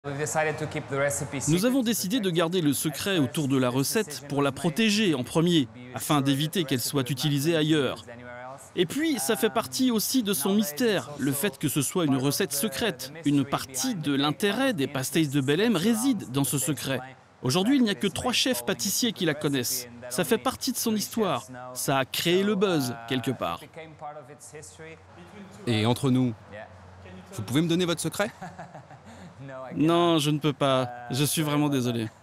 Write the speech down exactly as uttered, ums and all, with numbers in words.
Nous avons décidé de garder le secret autour de la recette pour la protéger en premier, afin d'éviter qu'elle soit utilisée ailleurs. Et puis, ça fait partie aussi de son mystère, le fait que ce soit une recette secrète. Une partie de l'intérêt des pastéis de Belém réside dans ce secret. Aujourd'hui, il n'y a que trois chefs pâtissiers qui la connaissent. Ça fait partie de son histoire. Ça a créé le buzz, quelque part. Et entre nous, vous pouvez me donner votre secret? Non, je ne peux pas. Je suis vraiment désolé.